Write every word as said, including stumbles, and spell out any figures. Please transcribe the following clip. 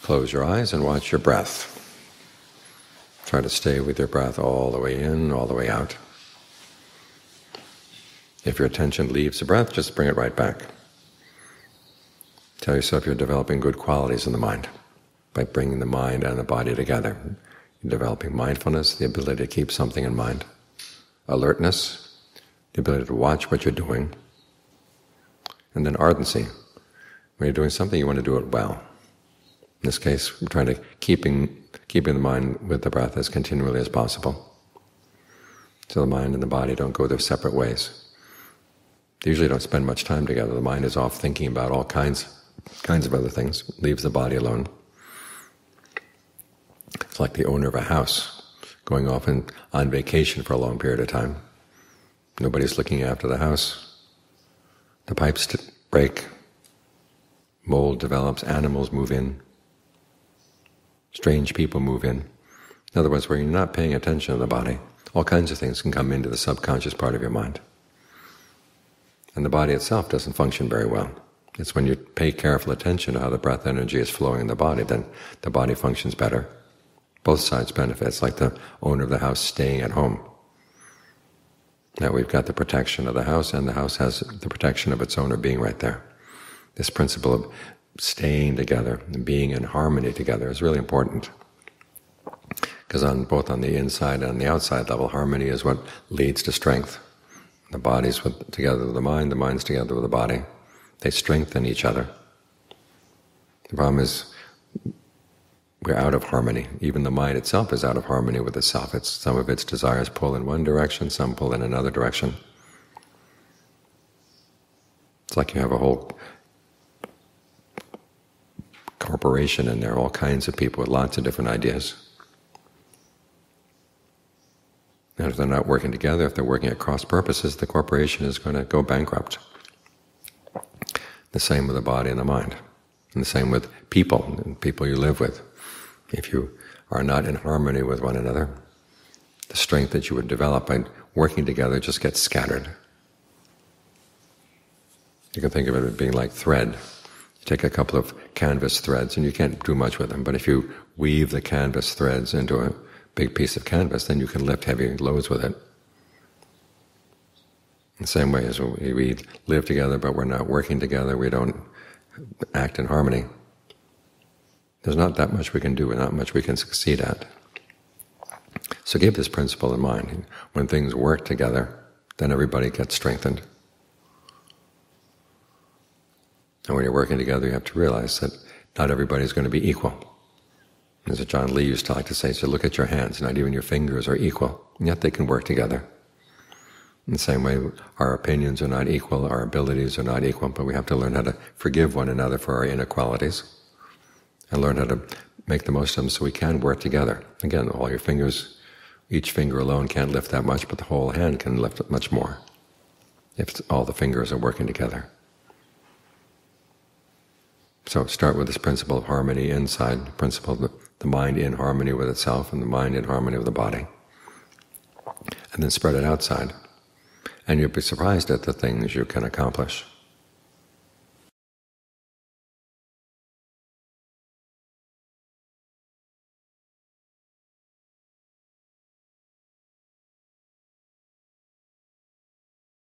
Close your eyes and watch your breath. Try to stay with your breath all the way in, all the way out. If your attention leaves the breath, just bring it right back. Tell yourself you're developing good qualities in the mind by bringing the mind and the body together. You're developing mindfulness, the ability to keep something in mind, alertness, the ability to watch what you're doing, and then ardency. When you're doing something, you want to do it well. In this case, we're trying to keeping keeping the mind with the breath as continually as possible, so the mind and the body don't go their separate ways. They usually don't spend much time together. The mind is off thinking about all kinds kinds of other things, leaves the body alone. It's like the owner of a house going off and on vacation for a long period of time. Nobody's looking after the house. The pipes break, mold develops, animals move in, strange people move in. In other words, where you're not paying attention to the body, all kinds of things can come into the subconscious part of your mind. And the body itself doesn't function very well. It's when you pay careful attention to how the breath energy is flowing in the body, then the body functions better. Both sides benefit. It's like the owner of the house staying at home. Now we've got the protection of the house, and the house has the protection of its owner being right there. This principle of staying together and being in harmony together is really important, because on both on the inside and on the outside level, harmony is what leads to strength. The body's with, together with the mind, the mind's together with the body. They strengthen each other. The problem is we're out of harmony. Even the mind itself is out of harmony with itself. It's, some of its desires pull in one direction, some pull in another direction. It's like you have a whole corporation in there, all kinds of people with lots of different ideas. And if they're not working together, if they're working at cross purposes, the corporation is going to go bankrupt. The same with the body and the mind. And the same with people, and people you live with. If you are not in harmony with one another, the strength that you would develop by working together just gets scattered. You can think of it as being like thread. You take a couple of canvas threads, and you can't do much with them, but if you weave the canvas threads into a big piece of canvas, then you can lift heavy loads with it. In the same way as we live together, but we're not working together, we don't act in harmony. There's not that much we can do, and not much we can succeed at. So keep this principle in mind. When things work together, then everybody gets strengthened. And when you're working together, you have to realize that not everybody's going to be equal. As John Lee used to like to say, so look at your hands, not even your fingers are equal, and yet they can work together. In the same way, our opinions are not equal, our abilities are not equal, but we have to learn how to forgive one another for our inequalities and learn how to make the most of them so we can work together. Again, all your fingers, each finger alone can't lift that much, but the whole hand can lift much more if all the fingers are working together. So start with this principle of harmony inside, the principle of the, the mind in harmony with itself and the mind in harmony with the body, and then spread it outside. And you'll be surprised at the things you can accomplish.